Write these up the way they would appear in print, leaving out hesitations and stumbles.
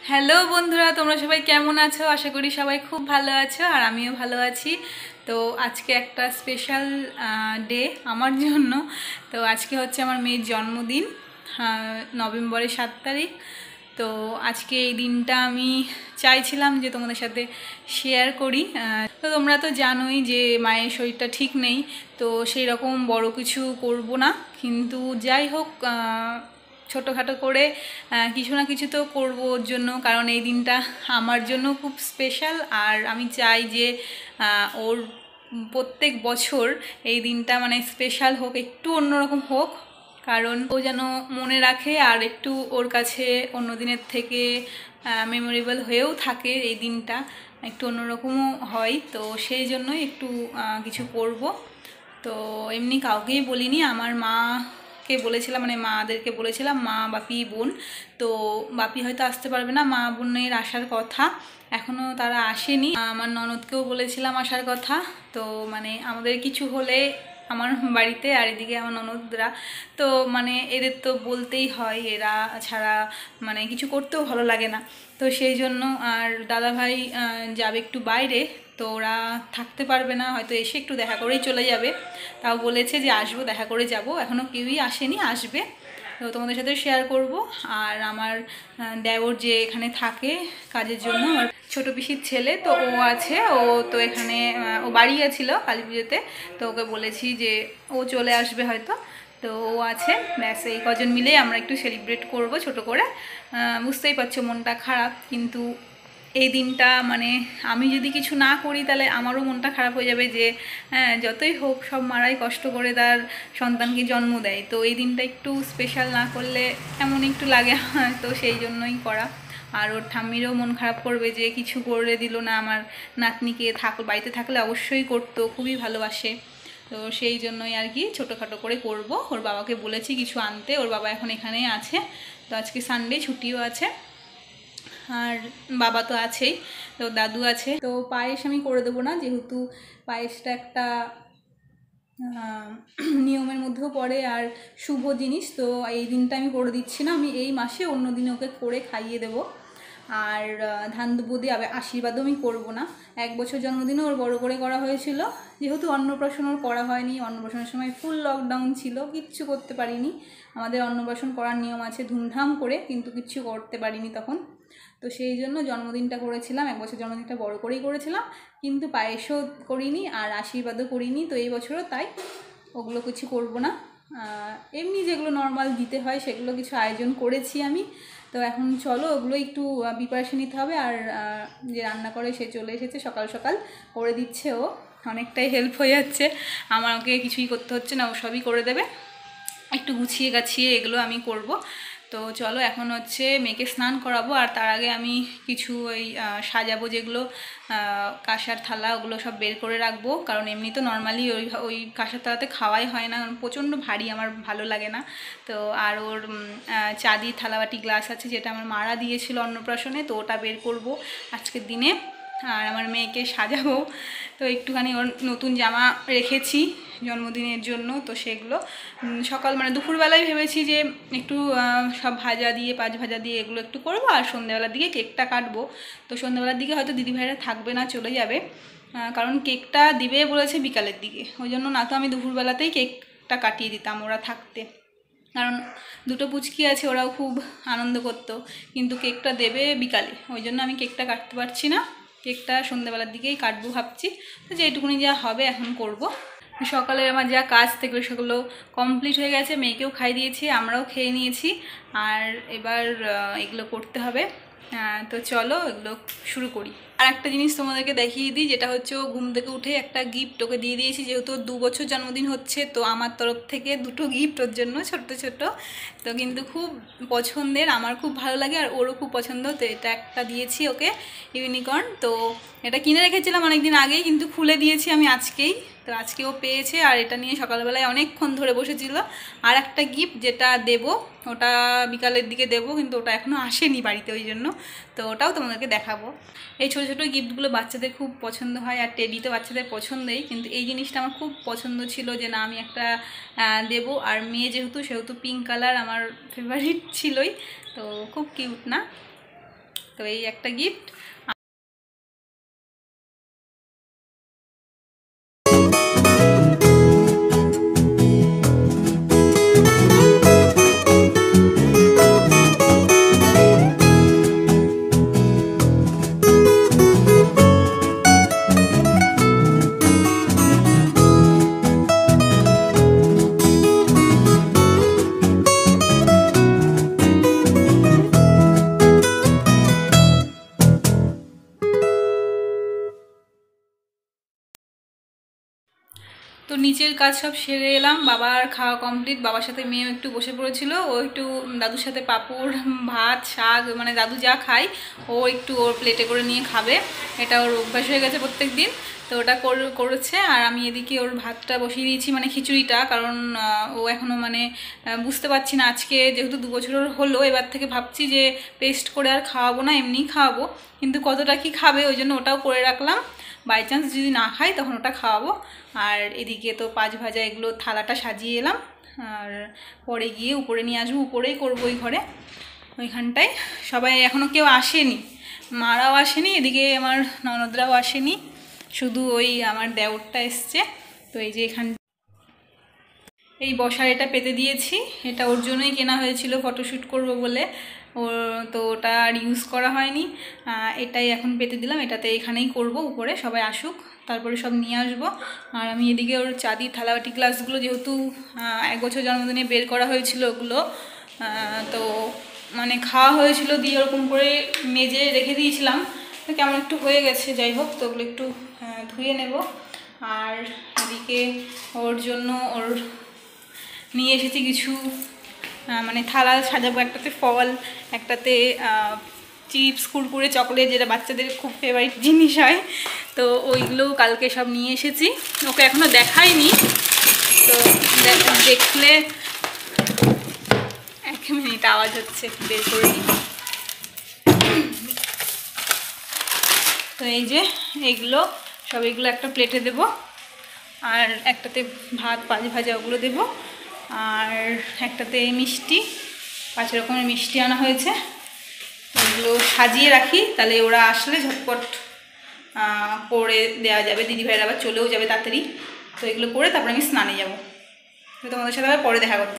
Hello বন্ধুরা, তোমরা সবাই কেমন আছো? আশা করি সবাই খুব ভালো আছো আর আমিও ভালো আছি। তো আজকে একটা স্পেশাল ডে আমার জন্য। তো আজকে হচ্ছে আমার মেয়ের জন্মদিন, নভেম্বরের 7 তারিখ। তো আজকে এই দিনটা আমি চাইছিলাম যে তোমাদের সাথে শেয়ার করি। তো তোমরা তো জানোই যে মায়ের শরীরটা ঠিক নেই, তো সেই রকম বড় কিছু করব না, কিন্তু যাই হোক ছোটোখাটো করে কিছু না কিছু তো করবো ওর জন্য, কারণ এই দিনটা আমার জন্য খুব স্পেশাল। আর আমি চাই যে ওর প্রত্যেক বছর এই দিনটা মানে স্পেশাল হোক, একটু অন্যরকম হোক, কারণ ও যেন মনে রাখে আর একটু ওর কাছে অন্য দিনের থেকে মেমোরেবল হয়েও থাকে, এই দিনটা একটু অন্যরকমও হয়। তো সেই জন্যই একটু কিছু করব। তো এমনি কাউকেই বলিনি, আমার মাকে বলেছিলাম, মানে মাদেরকে বলেছিলাম, মা, বাপি, বোন। তো বাপি হয়তো আসতে পারবে না, মা বোনের আসার কথা, এখনও তারা আসেনি। আমার ননদকেও বলেছিলাম আসার কথা। তো মানে আমাদের কিছু হলে আমার বাড়িতে, আর এদিকে আমার ননদরা, তো মানে এদের তো বলতেই হয়, এরা ছাড়া মানে কিছু করতেও ভালো লাগে না। তো সেই জন্য, আর দাদাভাই যাবে একটু বাইরে, তো ওরা থাকতে পারবে না, হয়তো এসে একটু দেখা করেই চলে যাবে। তাও বলেছে যে আসবো, দেখা করে যাব, এখনও কেউই আসেনি, আসবে। তো তোমাদের সাথে শেয়ার করব। আর আমার দেওর যে এখানে থাকে কাজের জন্য, আমার ছোটো পিসির ছেলে, তো ও আছে, ও তো এখানে ও বাড়ি গেছিলো কালী পুজোতে, তো ওকে বলেছি যে ও চলে আসবে হয়তো। তো ও আছে, ব্যাস এই কজন মিলেই আমরা একটু সেলিব্রেট করব ছোট করে। বুঝতেই পারছো মনটা খারাপ, কিন্তু এই দিনটা মানে আমি যদি কিছু না করি তাহলে আমারও মনটা খারাপ হয়ে যাবে, যে হ্যাঁ যতই হোক সব মারাই কষ্ট করে তার সন্তানকে জন্ম দেয়, তো এই দিনটা একটু স্পেশাল না করলে এমন একটু লাগে। তো সেই জন্যই করা। আর ওর ঠাম্মিরও মন খারাপ করবে যে কিছু করে দিল না আমার নাতনিকে, বাড়িতে থাকলে অবশ্যই করতো, খুবই ভালোবাসে। তো সেই জন্যই আর কি ছোটোখাটো করে করব। ওর বাবাকে বলেছি কিছু আনতে, ওর বাবা এখন এখানেই আছে, তো আজকে সানডে ছুটিও আছে, আর বাবা তো আছেই, তো দাদু আছে। তো পায়েস আমি করে দেবো না, যেহেতু পায়েসটা একটা নিয়মের মধ্যেও পড়ে আর শুভ জিনিস, তো এই দিনটা আমি করে দিচ্ছি না, আমি এই মাসে অন্য দিনে ওকে করে খাইয়ে দেবো। আর ধান দুব্বো দিয়ে আশীর্বাদও আমি করবো না। 1 বছর জন্মদিনও ওর বড় করে করা হয়েছিল, যেহেতু অন্নপ্রাশন ওর করা হয়নি, অন্নপ্রাশনের সময় ফুল লকডাউন ছিল, কিচ্ছু করতে পারিনি। আমাদের অন্নপ্রাশন করার নিয়ম আছে ধুমধাম করে, কিন্তু কিচ্ছু করতে পারিনি তখন। তো সেই জন্য জন্মদিনটা করেছিলাম, 1 বছর জন্মদিনটা বড় করেই করেছিলাম, কিন্তু পায়েসও করিনি আর আশীর্বাদও করিনি। তো এই বছরও তাই ওগুলো কিছু করব না। এমনি যেগুলো নর্মাল দিতে হয় সেগুলো কিছু আয়োজন করেছি আমি। তো এখন চলো ওগুলো একটু প্রিপারেশন নিতে হবে। আর যে রান্না করে সে চলে এসেছে, সকাল সকাল করে দিচ্ছে, ও অনেকটাই হেল্প হয়ে যাচ্ছে, আমাকে কিছুই করতে হচ্ছে না, ও সবই করে দেবে। একটু গুছিয়ে গাছিয়ে এগুলো আমি করব। তো চলো এখন হচ্ছে মেয়েকে স্নান করাবো, আর তার আগে আমি কিছু ওই সাজাবো, যেগুলো কাঁসার থালা, ওগুলো সব বের করে রাখবো, কারণ এমনি তো নর্মালি ওই কাঁসার থালাতে খাওয়াই হয় না, প্রচণ্ড ভারী, আমার ভালো লাগে না। তো আর ওর চাঁদির থালাবাটি গ্লাস আছে, যেটা আমার মারা দিয়েছিল অন্নপ্রাশনে, তো ওটা বের করব আজকের দিনে। আর আমার মেয়েকে সাজাবো, তো একটুখানি ওর নতুন জামা রেখেছি জন্মদিনের জন্য, তো সেগুলো সকাল মানে দুপুরবেলায় ভেবেছি যে একটু সব ভাজা দিয়ে, 5 ভাজা দিয়ে এগুলো একটু করবো, আর সন্ধ্যেবেলার দিকে কেকটা কাটবো। তো সন্ধ্যেবেলার দিকে হয়তো দিদিভাইরা থাকবে না, চলে যাবে, কারণ কেকটা দিবে বলেছে বিকালের দিকে, ওই জন্য না তো আমি দুপুরবেলাতেই কেকটা কাটিয়ে দিতাম ওরা থাকতে, কারণ দুটো পুচকি আছে, ওরাও খুব আনন্দ করতো, কিন্তু কেকটা দেবে বিকালে, ওই জন্য আমি কেকটা কাটতে পারছি না, কেকটা সন্ধ্যেবেলার দিকেই কাটবো ভাবছি। তো যেটুকুনি যা হবে এখন করব। সকালে আমার যা কাজ থেকে সেগুলো কমপ্লিট হয়ে গেছে, মেয়েকেও খাই দিয়েছি, আমরাও খেয়ে নিয়েছি, আর এবার এগুলো করতে হবে। তো চলো এগুলো শুরু করি। আর একটা জিনিস তোমাদেরকে দেখিয়ে দিই, যেটা হচ্ছে ও ঘুম থেকে উঠে একটা গিফট ওকে দিয়ে দিয়েছি, যেহেতু 2 বছর জন্মদিন হচ্ছে, তো আমার তরফ থেকে 2টো গিফট ওর জন্য, ছোট্ট ছোট, তো কিন্তু খুব পছন্দের, আমার খুব ভালো লাগে আর ওরও খুব পছন্দ। তো এটা একটা দিয়েছি ওকে, ইউনিকর্ন, তো এটা কিনে রেখেছিলাম অনেকদিন আগেই, কিন্তু খুলে দিয়েছি আমি আজকেই, তো আজকে ও পেয়েছে, আর এটা নিয়ে সকালবেলায় অনেকক্ষণ ধরে বসেছিল। আর একটা গিফট যেটা দেব, ওটা বিকালের দিকে দেব, কিন্তু ওটা এখনও আসেনি বাড়িতে, ওই জন্য, তো ওটাও তোমাদেরকে দেখাবো। এই ছোটো ছোটো গিফটগুলো বাচ্চাদের খুব পছন্দ হয়, আর টেডি তো বাচ্চাদের পছন্দই, কিন্তু এই জিনিসটা আমার খুব পছন্দ ছিল যে না আমি একটা দেবো। আর মেয়ে সেহেতু পিঙ্ক কালার আমার ফেভারিট ছিলই, তো খুব কিউট না। তো এই একটা গিফট। তো নিচের কাজ সব সেরে এলাম, বাবার খাওয়া কমপ্লিট, বাবার সাথে মেয়েও একটু বসে পড়েছিল, ও একটু দাদুর সাথে পাঁপড় ভাত শাক মানে দাদু যা খায় ও একটু ওর প্লেটে করে নিয়ে খাবে, এটা ওর অভ্যাস হয়ে গেছে প্রত্যেক দিন। তো ওটা করেছে, আর আমি এদিকে ওর ভাতটা বসিয়ে দিয়েছি মানে খিচুড়িটা, কারণ ও এখনও মানে বুঝতে পারছি না, আজকে যেহেতু 2 বছর হলো এবার থেকে ভাবছি যে পেস্ট করে আর খাওয়াবো না, এমনিই খাওয়াবো, কিন্তু কতটা কি খাবে ওই জন্য ওটাও করে রাখলাম, বাই চান্স যদি না খাই তখন ওটা খাওয়াবো। আর এদিকে তো 5 ভাজা এগুলো থালাটা সাজিয়ে এলাম, আর পরে গিয়ে উপরে নিয়ে আসবো, উপরেই করবো ওই ঘরে, ওইখানটায়। সবাই এখনও কেউ আসেনি, মারাও আসেনি, এদিকে আমার ননদরাও আসেনি, শুধু ওই আমার দেওরটা এসছে। তো এই যে এখান এই বসার এটা পেতে দিয়েছি, এটা ওর জন্যই কেনা হয়েছিল ফটোশ্যুট করব বলে, ওর তো ওটা আর ইউজ করা হয়নি, এটাই এখন পেতে দিলাম, এটাতে এখানেই করব, উপরে সবাই আসুক তারপরে সব নিয়ে আসবো। আর আমি এদিকে ওর চাঁদি থালাবাটি গ্লাসগুলো যেহেতু 1 বছর জন্মদিনে বের করা হয়েছিল ওগুলো, তো মানে খাওয়া হয়েছিল দিয়ে ওরকম করে মেজে রেখে দিয়েছিলাম, তো কেমন একটু হয়ে গেছে, যাই হোক তো ওগুলো একটু ধুয়ে নেব। আর এদিকে ওর জন্য ওর নিয়ে এসেছি কিছু মানে থালা সাজাবো, একটাতে ফল, একটাতে চিপস কুরকুরে চকলেট, যেটা বাচ্চাদের খুব ফেভারিট জিনিস হয়, তো ওইগুলো কালকে সব নিয়ে এসেছি, ওকে এখনও দেখাইনি, তো দেখলে 1 মিনিট আওয়াজ হচ্ছে, বের করে নিই। তো এই যে এইগুলো সব, এগুলো একটা প্লেটে দেবো, আর একটাতে ভাত 5 ভাজা ওগুলো দেবো, আর একটাতে মিষ্টি, 5 রকমের মিষ্টি আনা হয়েছে, ওগুলো সাজিয়ে রাখি, তাহলে ওরা আসলে ঝটপট করে দেওয়া যাবে, দিদিভাইরা আবার চলেও যাবে তাড়াতাড়ি, তো এগুলো করে তারপরে আমি স্নানে যাবো, তো তোমাদের সাথে আবার পরে দেখা করতে।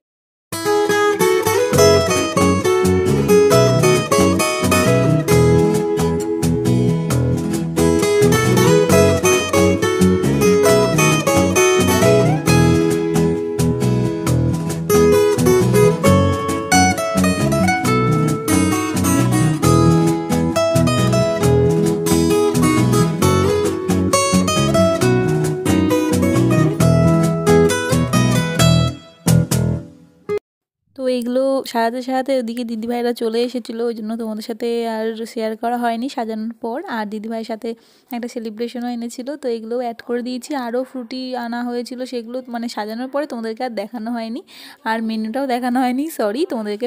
তো এইগুলো সারাতে সারাতে ওদিকে দিদিভাইরা চলে এসেছিলো, ওই জন্য তোমাদের সাথে আর শেয়ার করা হয়নি সাজানোর পর। আর দিদিভাইয়ের সাথে একটা সেলিব্রেশনও এনেছিল, তো এগুলোও অ্যাড করে দিয়েছি, আরও ফ্রুটি আনা হয়েছিল, সেগুলো মানে সাজানোর পরে তোমাদেরকে আর দেখানো হয়নি, আর মেনুটাও দেখানো হয়নি, সরি তোমাদেরকে।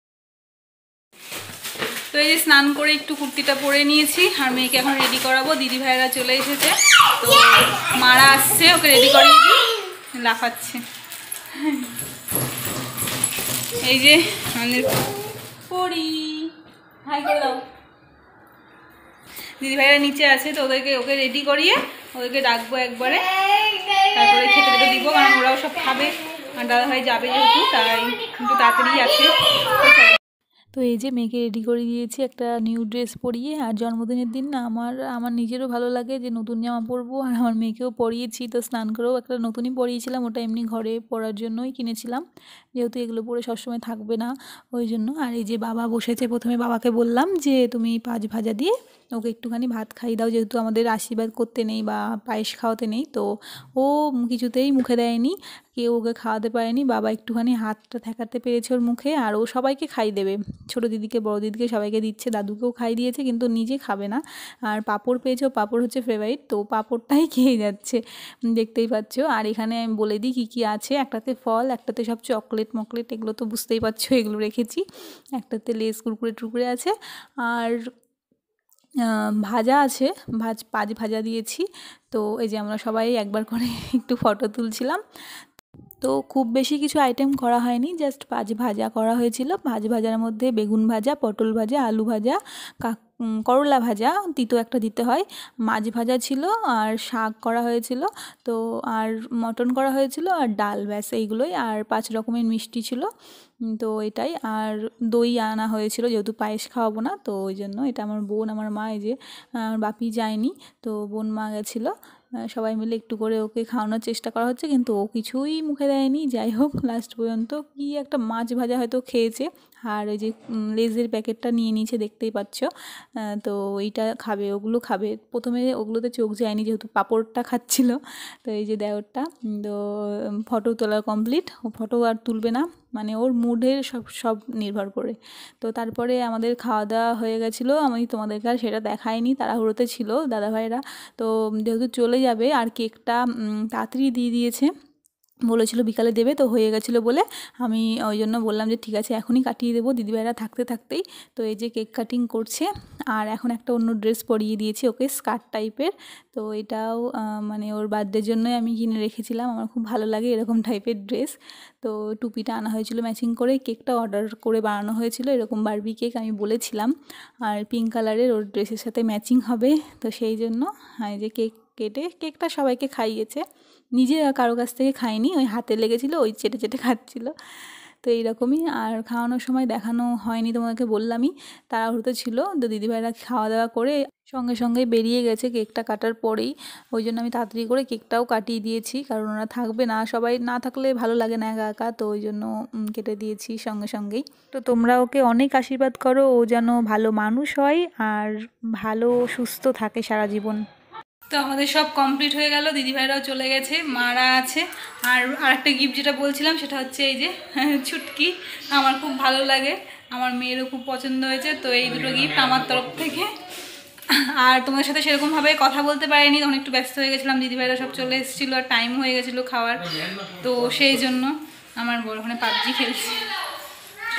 তো এই যে স্নান করে একটু কুর্তিটা পরে নিয়েছি, আর মেয়েকে এখন রেডি করাবো, দিদিভাইরা চলে এসেছে, তো মারা আসছে, ওকে রেডি করিয়ে দিই, লাফাচ্ছে। এই যে আমাদের পরি, হাই করে দাও। দিদিভাইরা নিচে আছে, তো ওকে রেডি করিয়ে ওদেরকে ডাকবো একবারে, তারপরে খেতে খেতে দিব, কারণ ওরাও সব খাবে, আর দাদাভাই যাবে যেহেতু, তাই একটু তাড়াতাড়ি আছে। তো এই যে মেয়েকে রেডি করে দিয়েছি একটা নিউ ড্রেস পরিয়ে, আর জন্মদিনের দিন না আমার নিজেরও ভালো লাগে যে নতুন জামা পরবো, আর আমার মেয়েকেও পরিয়েছি, তো স্নান করেও একটা নতুনই পরিয়েছিলাম, ওটা এমনি ঘরে পরার জন্যই কিনেছিলাম, যেহেতু এগুলো পরে সবসময় থাকবে না ওই জন্য। আর এই যে বাবা বসেছে, প্রথমে বাবাকে বললাম যে তুমি 5 ভাজা দিয়ে ওকে একটুখানি ভাত খাইয়ে দাও, যেহেতু আমাদের আশীর্বাদ করতে নেই বা পায়েস খাওয়াতে নেই, তো ও কিছুতেই মুখে দেয়নি, কেউ ওকে খাওয়াতে পারেনি, বাবা একটুখানি হাতটা ঠেকাতে পেরেছে ওর মুখে, আর ও সবাইকে খাই দেবে, ছোটো দিদিকে বড় দিদিকে সবাইকে দিচ্ছে, দাদুকেও খাই দিয়েছে, কিন্তু নিজে খাবে না। আর পাঁপড় পেয়েছে, পাঁপড় হচ্ছে ফেভারিট, তো পাঁপড়টাই খেয়ে যাচ্ছে, দেখতেই পাচ্ছ। আর এখানে আমি বলে দিই কী কী আছে, একটাতে ফল, একটাতে সব চকলেট মকলেট, এগুলো তো বুঝতেই পারছো, এগুলো রেখেছি, একটাতে লেস কুরকুরে টুরকুরে আছে, আর ভাজা আছে, 5 ভাজা দিয়েছি। তো এই যে আমরা সবাই একবার করে একটু ফটো তুলছিলাম। তো খুব বেশি কিছু আইটেম করা হয়নি, জাস্ট ভাজ ভাজা করা হয়েছিল। ভাজার মধ্যে বেগুন ভাজা, পটল ভাজা, আলু ভাজা, করলা ভাজা, তিতো একটা দিতে হয়, মাছ ভাজা ছিল, আর শাক করা হয়েছিল, তো আর মটন করা হয়েছিল, আর ডাল, ব্যাস এইগুলোই। আর 5 রকমের মিষ্টি ছিল, তো এটাই। আর দই আনা হয়েছিল, যেহেতু পায়েস খাওয়াবো না, তো ওই জন্য। এটা আমার বোন, আমার মা, এই যে আমার বাপি যায়নি, তো বোন মা গেছিলো। সবাই মিলে একটু করে ওকে খাওয়ানোর চেষ্টা করা হচ্ছে, কিন্তু ও কিছুই মুখে দেয়নি। যাই হোক, লাস্ট পর্যন্ত কি একটা মাছ ভাজা হয়তো খেয়েছে, আর ওই যে লেজের প্যাকেটটা নিয়ে নিয়েছে, দেখতেই পাচ্ছ। তো ওইটা খাবে, ওগুলো খাবে। প্রথমে ওগুলোতে চোখ যায়নি, যেহেতু পাঁপড়টা খাচ্ছিল। তো এই যে দেওরটা, তো ফটো তোলা কমপ্লিট, ও ফটো আর তুলবে না, মানে ওর মুডের সব নির্ভর করে। তো তারপরে আমাদের খাওয়া দাওয়া হয়ে গেছিলো, আমি তোমাদেরকে আর সেটা দেখাইনি, তাড়াহুড়োতে ছিল দাদাভাইরা। তো যেহেতু চলে যাবে, আর কেকটা তাড়াতাড়ি দিয়ে দিয়েছে, বলেছিল বিকালে দেবে, তো হয়ে গেছিলো বলে আমি ওই জন্য বললাম যে ঠিক আছে এখনই কাটিয়ে দেবো, দিদিভাইরা থাকতে থাকতেই। তো এই যে কেক কাটিং করছে, আর এখন একটা অন্য ড্রেস পরিয়ে দিয়েছি ওকে, স্কার্ট টাইপের। তো এটাও মানে ওর বার্থডের জন্যই আমি কিনে রেখেছিলাম, আমার খুব ভালো লাগে এরকম টাইপের ড্রেস। তো টুপিটা আনা হয়েছিল ম্যাচিং করে, কেকটা অর্ডার করে বানানো হয়েছিল, এরকম বারবি কেক আমি বলেছিলাম, আর পিঙ্ক কালারের ওর ড্রেসের সাথে ম্যাচিং হবে। তো সেই জন্য এই যে কেক কেটে কেকটা সবাইকে খাইয়েছে, নিজে কারো কাছ থেকে খায়নি, ওই হাতে লেগেছিলো, ওই চেটে চেটে খাচ্ছিলো। তো এইরকমই। আর খাওয়ানোর সময় দেখানো হয়নি, তোমাকে বললামই, তাড়াহুড়োতে ছিল। তো দিদিভাইরা খাওয়া দাওয়া করে সঙ্গে সঙ্গে বেরিয়ে গেছে কেকটা কাটার পরেই, ওই জন্য আমি তাড়াতাড়ি করে কেকটাও কাটিয়ে দিয়েছি, কারণ ওরা থাকবে না, সবাই না থাকলে ভালো লাগে না একা একা, তো ওই জন্য কেটে দিয়েছি সঙ্গে সঙ্গেই। তো তোমরা ওকে অনেক আশীর্বাদ করো, ও যেন ভালো মানুষ হয় আর ভালো সুস্থ থাকে সারা জীবন। তো আমাদের সব কমপ্লিট হয়ে গেল, দিদিভাইরাও চলে গেছে, মারা আছে। আর আরেকটা গিফট যেটা বলছিলাম সেটা হচ্ছে এই যে ছুটকি, আমার খুব ভালো লাগে, আমার মেয়েরও খুব পছন্দ হয়েছে। তো এই দুটো গিফট আমার তরফ থেকে। আর তোমাদের সাথে সেরকমভাবে কথা বলতে পারিনি, তখন একটু ব্যস্ত হয়ে গেছিলাম, দিদিভাইরা সব চলে এসেছিলো, আর টাইম হয়ে গেছিলো খাওয়ার, তো সেই জন্য। আমার বড় ওখানে পাবজি খেলছে। তো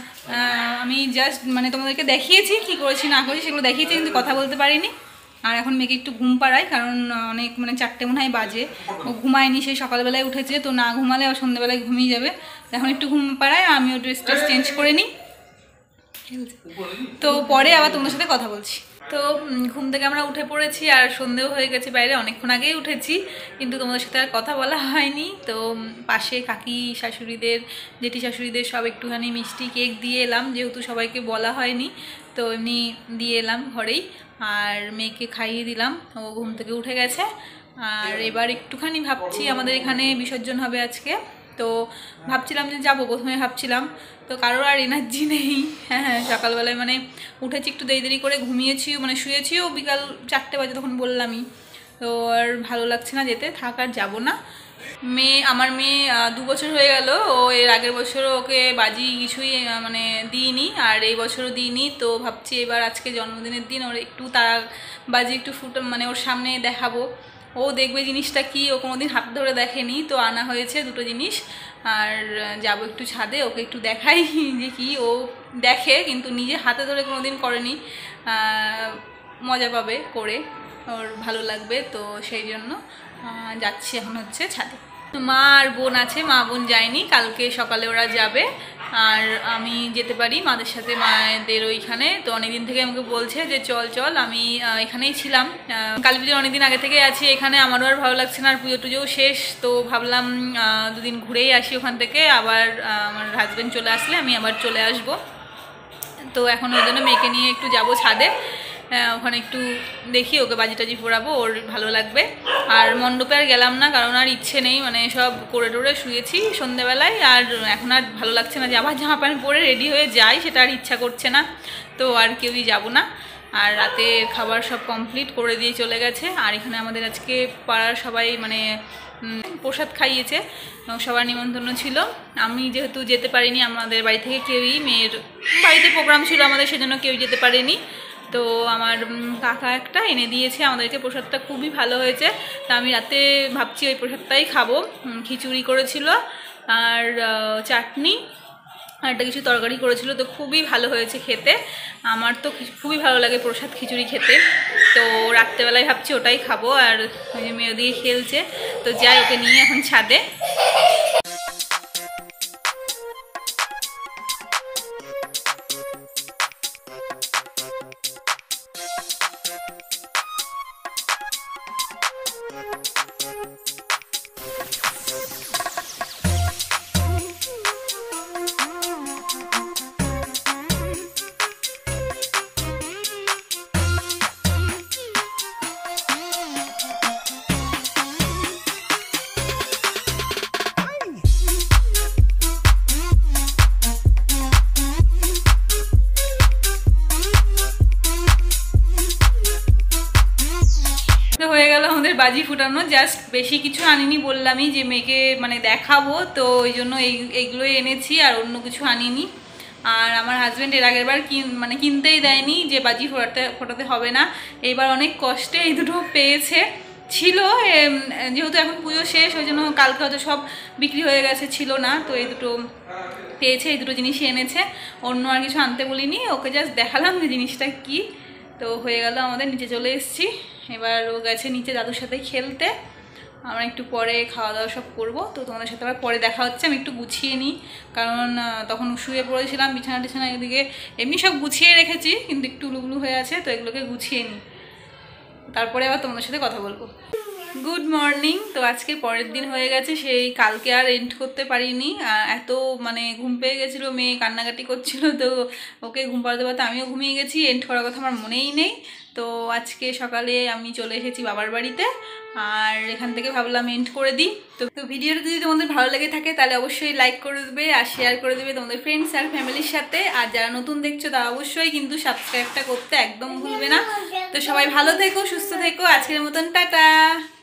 আমি জাস্ট মানে তোমাদেরকে দেখিয়েছি কী করেছি না করেছি, সেগুলো দেখিয়েছি, কিন্তু কথা বলতে পারিনি। আর এখন মেয়েকে একটু ঘুম পাড়াই, কারণ অনেক মানে 4টে মনে হয় বাজে, ও ঘুমায়নি, সেই সকালবেলায় উঠেছে, তো না ঘুমালে ও সন্ধ্যেবেলায় ঘুমিয়ে যাবে। এখন একটু ঘুম পাড়ায়, আমিও ড্রেস চেঞ্জ করে নিই, তো পরে আবার তোমাদের সাথে কথা বলছি। তো ঘুম থেকে আমরা উঠে পড়েছি, আর সন্ধেও হয়ে গেছে, বাইরে অনেকক্ষণ আগেই উঠেছি, কিন্তু তোমাদের সাথে আর কথা বলা হয়নি। তো পাশে কাকি শাশুড়িদের, জেঠি শাশুড়িদের সব একটুখানি মিষ্টি কেক দিয়ে এলাম, যেহেতু সবাইকে বলা হয়নি, তো এমনি দিয়ে এলাম ঘরেই। আর মেয়েকে খাইয়ে দিলাম, ও ঘুম থেকে উঠে গেছে। আর এবার একটুখানি ভাবছি, আমাদের এখানে বিসর্জন হবে আজকে, তো ভাবছিলাম যে যাবো, প্রথমে ভাবছিলাম, তো কারোর আর এনার্জি নেই। হ্যাঁ, সকালবেলায় মানে উঠেছি একটু দেরি করে, ঘুমিয়েছিও মানে শুয়েছিও বিকাল 4টে বাজে, তখন বললামই, তো আর ভালো লাগছে না যেতে, থাক আর যাবো না। আমার মেয়ে 2 বছর হয়ে গেল, ও এর আগের বছরও ওকে বাজি কিছুই মানে দিইনি, আর এই বছরও দিইনি। তো ভাবছি এবার আজকে জন্মদিনের দিন ওর একটু তারা বাজি একটু মানে ওর সামনে দেখাবো, ও দেখবে জিনিসটা কি, ও কোনোদিন হাত ধরে দেখেনি, তো আনা হয়েছে দুটো জিনিস। আর যাবো একটু ছাদে, ওকে একটু দেখাই যে কি, ও দেখে কিন্তু নিজে হাতে ধরে কোনোদিন করেনি, মজা পাবে করে, ওর ভালো লাগবে, তো সেই জন্য যাচ্ছি এখন হচ্ছে ছাদে। মা আর বোন আছে, মা বোন যায়নি, কালকে সকালে ওরা যাবে, আর আমি যেতে পারি মাদের সাথে, মায়েদের ওইখানে। তো অনেকদিন থেকে আমাকে বলছে যে চল চল, আমি এখানেই ছিলাম, কালী পুজোর অনেকদিন আগে থেকে আছি এখানে, আমারও আর ভালো লাগছে না, আর পুজো টুজোও শেষ, তো ভাবলাম 2 দিন ঘুরেই আসি ওখান থেকে, আবার আমার হাজব্যান্ড চলে আসলে আমি আবার চলে আসব। তো এখন ওই জন্য মেয়েকে নিয়ে একটু যাব ছাদে, ওখানে একটু দেখি, ওকে বাজি টাজি পরাবো, ওর ভালো লাগবে। আর মণ্ডপে আর গেলাম না, কারণ আর ইচ্ছে নেই, মানে সব করে টোরে শুয়েছি সন্ধ্যেবেলায়, আর এখন আর ভালো লাগছে না যে আবার জামা প্যান্ট পরে রেডি হয়ে যাই, সেটা আর ইচ্ছা করছে না, তো আর কেউই যাব না। আর রাতে খাবার সব কমপ্লিট করে দিয়ে চলে গেছে। আর এখানে আমাদের আজকে পাড়ার সবাই মানে প্রসাদ খাইয়েছে, সবার নিমন্ত্রণ ছিল, আমি যেহেতু যেতে পারিনি, আমাদের বাড়ি থেকে কেউই, মেয়ের বাড়িতে প্রোগ্রাম ছিল আমাদের, সেজন্য কেউ যেতে পারেনি। তো আমার কাকা একটা এনে দিয়েছে আমাদেরকে, প্রসাদটা খুবই ভালো হয়েছে, তা আমি রাতে ভাবছি ওই প্রসাদটাই খাবো। খিচুড়ি করেছিল, আর চাটনি, আর একটা কিছু তরকারি করেছিল, তো খুবই ভালো হয়েছে খেতে, আমার তো খুবই ভালো লাগে প্রসাদ খিচুড়ি খেতে। তো রাত্রেবেলায় ভাবছি ওটাই খাবো। আর ওই যে মেয়ে দিয়ে খেলছে, তো যাই, ওকে নিয়ে এখন ছাদে। আমাদের বাজি ফুটানো, জাস্ট বেশি কিছু আনিনি, বললামই যে মেয়েকে মানে দেখাবো, তো ওই জন্য এইগুলোই এনেছি, আর অন্য কিছু আনিনি। আর আমার হাজব্যান্ড এর আগের বার মানে কিনতেই দেয়নি, যে বাজি ফোটাতে হবে না। এইবার অনেক কষ্টে এই দুটো পেয়েছে। ছিল যেহেতু এখন পুজো শেষ, ওই জন্য কালকে হয়তো সব বিক্রি হয়ে গেছে, ছিল না, তো এই দুটো পেয়েছে, এই দুটো জিনিসই এনেছে। অন্য আর কিছু আনতে বলিনি, ওকে জাস্ট দেখালাম যে জিনিসটা কি। তো হয়ে গেল, আমাদের নিচে চলে এসেছি। এবার ও গেছে নিচে দাদুর সাথে খেলতে, আমরা একটু পরে খাওয়া দাওয়া সব করবো। তো তোমাদের সাথে আবার পরে দেখা হচ্ছে। আমি একটু গুছিয়ে নিই, কারণ তখন শুয়ে পড়েছিলাম, বিছানা টিছানা এদিকে এমনি সব গুছিয়ে রেখেছি, কিন্তু একটু উলুগুলু হয়ে আছে, তো এগুলোকে গুছিয়ে নিই, তারপরে আবার তোমাদের সাথে কথা বলবো। Good morning. তো আজকে পরের দিন হয়ে গেছে, সেই কালকে আর এন্ড করতে পারিনি, এত মানে ঘুম পেয়ে গেছিলো, মেয়ে কান্নাকাটি করছিল, তো ওকে ঘুম পাড়াতে পারতে আমিও ঘুমিয়ে গেছি, এন্ড করার কথা আমার মনেই নেই। তো আজকে সকালে আমি চলে এসেছি বাবার বাড়িতে, আর এখান থেকে ভাবলাম এন্ড করে দিই। তো ভিডিওটা যদি তোমাদের ভালো লেগে থাকে তাহলে অবশ্যই লাইক করে দেবে আর শেয়ার করে দেবে তোমাদের ফ্রেন্ডস আর ফ্যামিলির সাথে। আর যারা নতুন দেখছো তারা অবশ্যই কিন্তু সাবস্ক্রাইবটা করতে একদম ভুলবে না। তো সবাই ভালো থেকো, সুস্থ থেকো, আজকের মতন টাটা।